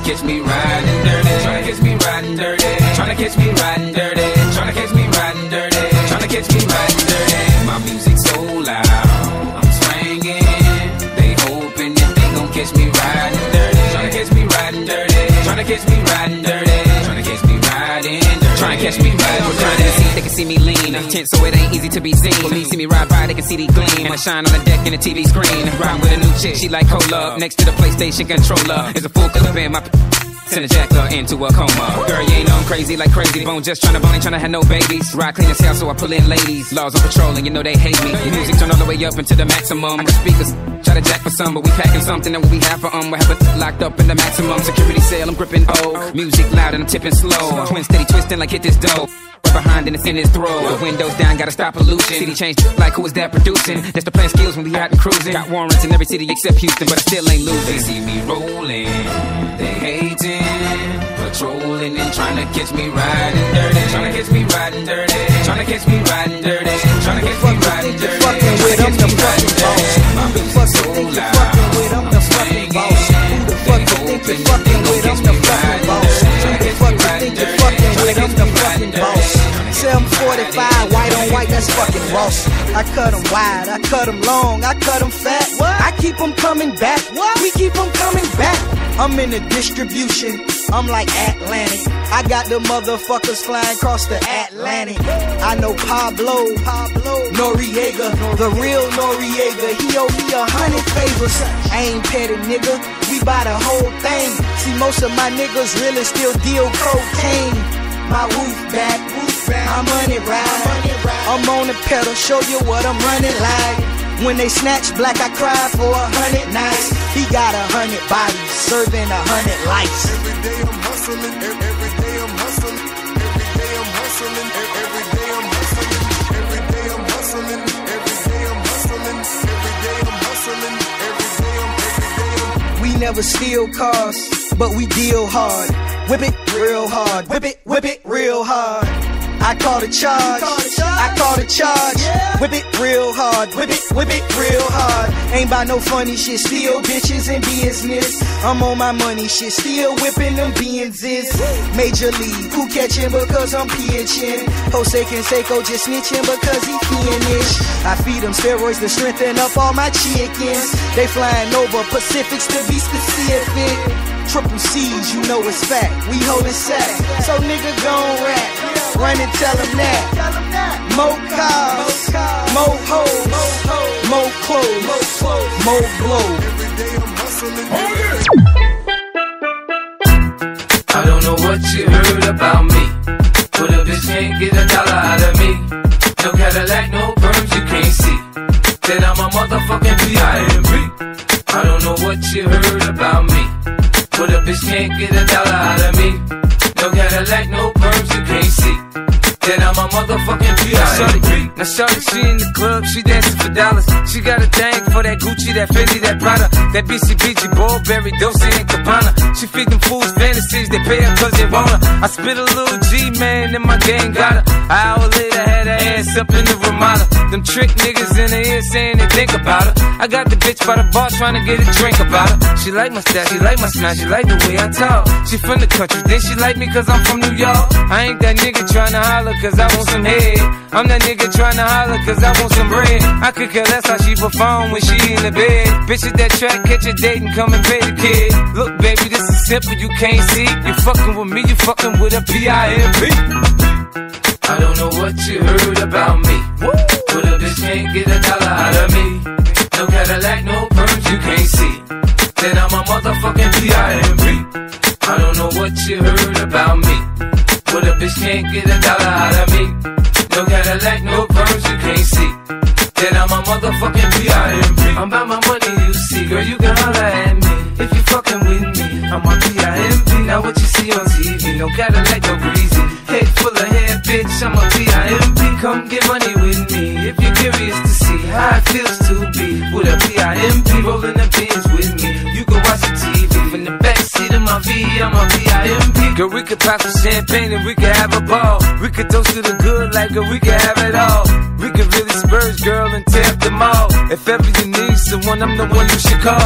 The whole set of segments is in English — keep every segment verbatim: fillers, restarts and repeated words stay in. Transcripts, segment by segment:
catch me riding dirty, tryna catch me riding dirty, tryna catch me riding dirty, tryna catch me riding dirty, tryna catch me riding dirty. My music so loud, I'm swinging. They hoping that they gon' catch me riding dirty, tryna catch me riding dirty, tryna catch me riding dirty, tryna catch me riding dirty, tryna catch me riding dirty. They can see me lean, I'm tense, so it ain't easy to be seen. When you see me ride by, they can see the gleam. I shine on the deck in the T V screen. Ride with a new chick, she like cola. Next to the PlayStation controller is a full clip in my send a jacker into a coma. Girl, you ain't know I'm crazy like crazy bone, just tryna bone, ain't tryna have no babies. Ride clean as hell, so I pull in ladies. Laws on patrol, and you know they hate me. Music turn all the way up into the maximum. I can speakers try to jack for some, but we packing something that we have for um. We have it locked up in the maximum security cell. I'm gripping O. Music loud and I'm tipping slow. Twin steady twisting like hit this dough. Right behind and it's in his throat. The windows down, gotta stop pollution. City changed like who is that producing? That's the plan skills when we out and cruising. Got warrants in every city except Houston, but I still ain't losing. They see me rolling, they hating, patrolling and trying to catch me riding dirty, trying to catch me riding dirty, trying to catch me riding dirty, trying to catch me riding dirty. Fucking with I'm the fucking boss. Who the fuck you think you fucking with? I'm the fucking boss. Who the fuck you think you fucking with? I'm the fucking boss. Who the fuck you think you fucking with? I'm the fucking boss. seven forty-five, white on white, that's fucking Ross. I cut them wide, I cut them long, I cut them fat. I keep them coming back, we keep them coming back. I'm in the distribution, I'm like Atlantic. I got the motherfuckers flying across the Atlantic. I know Pablo, Pablo Noriega, the real Noriega. He owe me a hundred favors. I ain't petty, nigga, we buy the whole thing. See, most of my niggas really still deal cocaine. My roof back, I'm money ride. I'm on the pedal, show you what I'm running like. When they snatch black, I cry for a hundred nights. He got a hundred bodies, serving a hundred lives. Every day I'm hustling, every day I'm hustling, every day I'm hustling, every day I'm hustling, every day I'm hustling, every day I'm hustling, every day I'm hustling, every day I'm, every day I'm. We never steal cars, but we deal hard. Whip it real hard, whip it, whip it real hard. I call the charge, I call the charge. Whip it real hard, whip it, whip it real hard. Ain't by no funny shit, still bitches in business. I'm on my money shit, still whipping them Benzes. Major League, who catching because I'm pitching? Jose Canseco just snitching because he fiendish. I feed them steroids to strengthen up all my chickens. They flying over Pacifics to be specific. Triple C's, you know it's fact, we holding sack. So nigga gon' rap, run and tell them that. More cars, more hoes, more clothes, more blow. Every day I'm hustling. I don't know what you heard about me, but a bitch can't get a dollar out of me. No Cadillac, no perms, you can't see that I'm a motherfucking P I M P. I don't know what you heard about me, but a bitch can't get a dollar out of me. No Cadillac, no perms, you can't see that I'm a motherfucking P I M P. Now shorty, she in the club, she dancing for dollars. She got a thing for that Gucci, that Fendi, that Prada, that B C B G, Burberry, Dolce and Gabbana. She feed them fools fantasies, they pay her cause they want her. I spit a little G, man, and my gang got her. An hour later, had her ass up in the Ramada. Them trick niggas in the ear saying they think about her. I got the bitch by the bar trying to get a drink about her. She like my style, she like my smile, she like the way I talk. She from the country, then she like me cause I'm from New York. I ain't that nigga trying to holler cause I want some head. I'm that nigga trying to holler cause I want some bread. I could care less how she perform when she in the bed. Bitch at that track, catch a date and come and pay the kid. Look baby, this is simple, you can't see. You fucking with me, you fucking with a P I M P. I don't know what you heard about me, but a bitch can't get a dollar out of me. No Cadillac, no perms, you can't see that I'm a motherfucking P I M P. I don't know what you heard about me, but a bitch can't get a dollar out of me. No Cadillac, no perms, you can't see that I'm a motherfucking P I M P. I'm about my money, you see, girl, you can holler at me if you fucking with me. I'm a P I M P. Now what you see on T V, no Cadillac, no breezy. Head full of hair, bitch, I'm a P I M P. Come get money with me if you're curious to see how it feels to be with a P I M P. Rolling the pins with me, you can watch the T V from the backseat of my V. I'm a P I M P. Girl, we could pop some champagne and we could have a ball. We could toast to the good like girl, we could have it all. We could really spurge, girl, and tear up the mall. If ever you need someone, I'm the one you should call.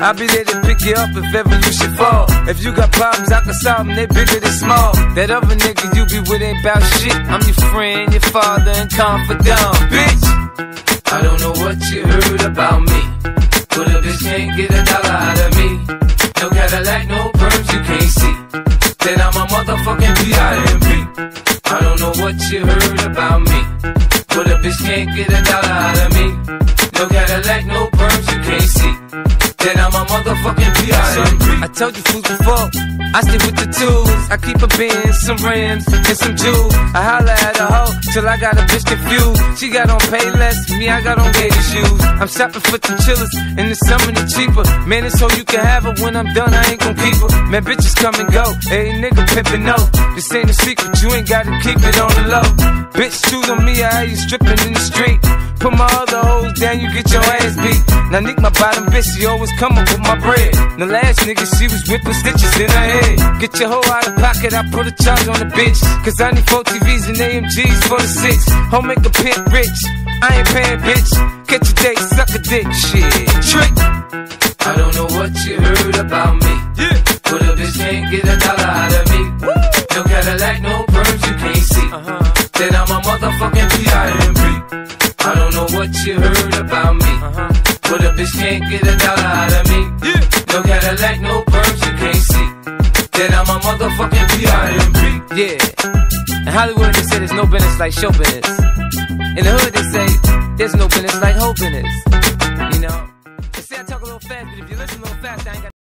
I'll be there to pick you up if ever you should fall. If you got problems, I can solve them, they bigger than small. That other nigga you be with ain't bout shit. I'm your friend, your father, and confidant, bitch. I don't know what you heard about me, but a bitch can't get a dollar out of me. No Cadillac, no perms you can't see. Then I'm a motherfucking P I M P. I don't know what you heard about me, but a bitch can't get a dollar out of me. No Cadillac, no perms you can't see. Then I'm a motherfucking P I M P. I told you fools before, I stay with the tools. I keep a Benz, some rims, and some jewels. I holla at a hoe till I got a bitch confused. She got on Payless, me I got on gator shoes. I'm shopping for the chillers, and the summer the cheaper. Man, it's so you can have her. When I'm done, I ain't gon' keep her. Man, bitches come and go. Hey, nigga pimpin' no. This ain't a secret, you ain't gotta keep it on the low. Bitch, choose on me, I you stripping in the street. Put my other hoes down, you get your ass beat. Now Nick, my bottom bitch, she always come up with my bread. The last nigga, she was whipping stitches in her head. Get your hoe out of pocket, I put a charge on the bitch. Cause I need four T Vs and A M Gs for the six. Home make a pimp rich, I ain't paying bitch. Catch a date, suck a dick, shit. Trick. I don't know what you heard about me, Yeah. but a bitch can't get a dollar out of me. Woo. No Cadillac, no perms you can't see. Uh-huh. Then I'm a motherfucking P I M P. I don't know what you heard about me, Uh-huh. but a bitch can't get a dollar out of me. Yeah. No Cadillac, no perms you can't see. Then I'm a motherfucking P I M P. Yeah. In Hollywood, they say there's no business like show business. In the hood, they say there's no business like hoe business. You know? They say I talk a little fast, but if you listen a little fast, I ain't got.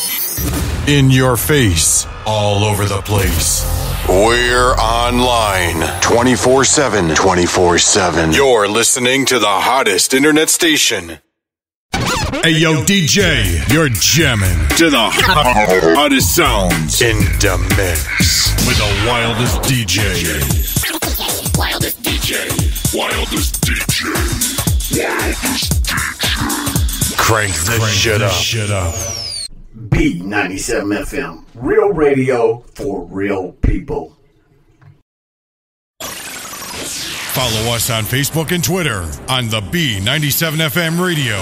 In your face, all over the place. We're online twenty-four seven. twenty-four seven. You're listening to the hottest internet station. Hey, yo, D J, you're jamming to the hottest sounds in the mix with the wildest D J. Wildest D J. Wildest D J. Wildest D J. Crank the Crank shit up. Shit up. B ninety-seven F M, real radio for real people. Follow us on Facebook and Twitter on the B ninety-seven F M radio.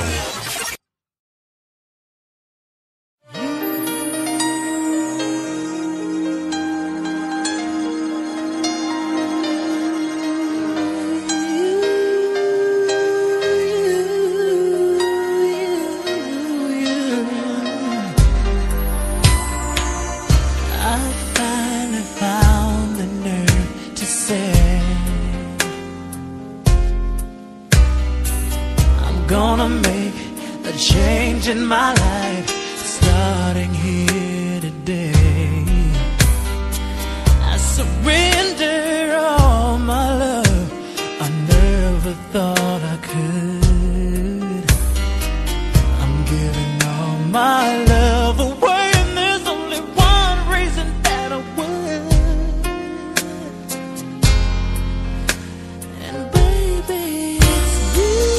Gonna make a change in my life, starting here today. I surrender all my love, I never thought I could. I'm giving all my love away, and there's only one reason that I would. And baby, it's you.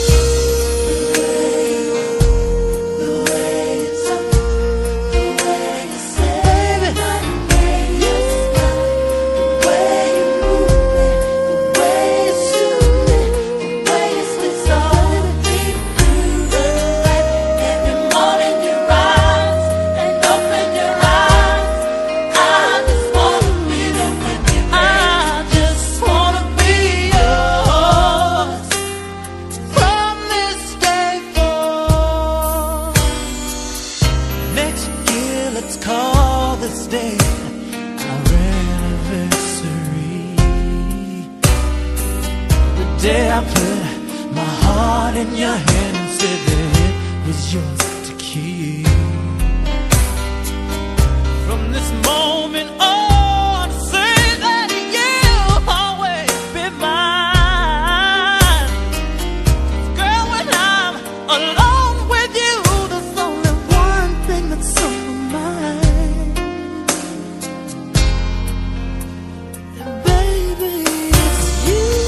Day I put my heart in your hand and said that it was yours to keep. From this moment on, say that you'll always be mine. Girl, when I'm alone with you, there's only one thing that's on my mind. And baby, it's you.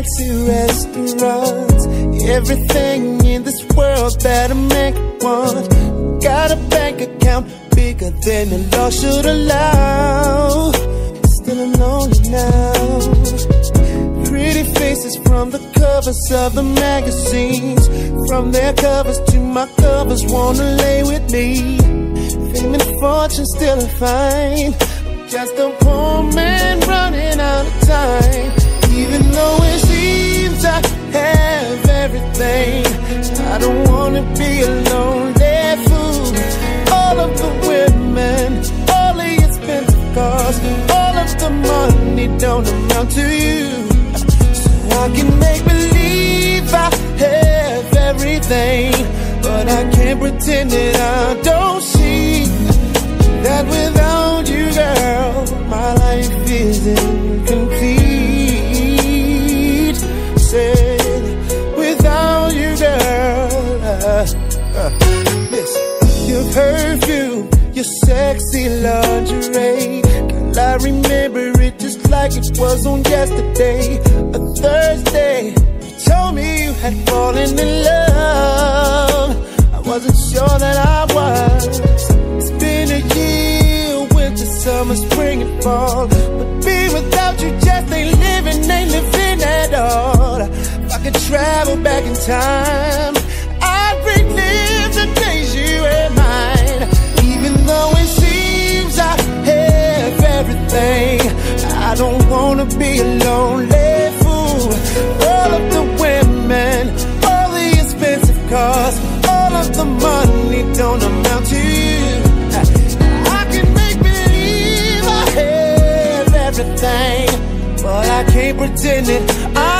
fancy restaurants, everything in this world that a man could want. Got a bank account bigger than the law should allow. Still I'm lonely now. Pretty faces from the covers of the magazines, from their covers to my covers, wanna lay with me. Fame and fortune still a find, just a poor man running out of time. Even though it seems I have everything, I don't wanna be a lonely fool. All of the women, all the expensive cars, all of the money don't amount to you. So I can make believe I have everything, but I can't pretend that I don't see that without you, girl, my life is incomplete. Said, without you, girl, uh, uh, listen. Your perfume, your sexy lingerie, girl, I remember it just like it was on yesterday. A Thursday, you told me you had fallen in love. I wasn't sure that I was. It's been a year, winter, summer, spring and fall, but being without you just ain't living, ain't living at all. If I could travel back in time, I'd relive the days you were mine. Even though it seems I have everything, I don't wanna be a lonely fool. All of the women, all the expensive cars, all of the money don't amount to you. I can make believe I have everything, but I can't pretend it. I